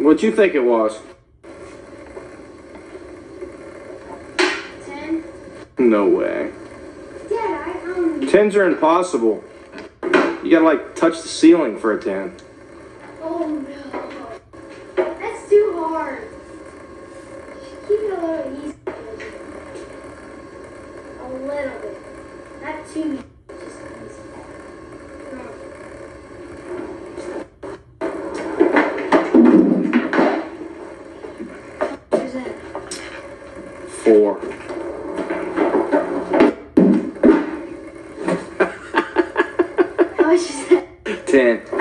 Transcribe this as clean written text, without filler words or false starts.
What'd you think it was? 10. No way. Dad, 10s are impossible. You gotta, like, touch the ceiling for a 10. Oh no. That's too hard. Keep it a little easy. A little bit. Not too easy. Just easy. Come on. What is that? 4. How much is that? 10.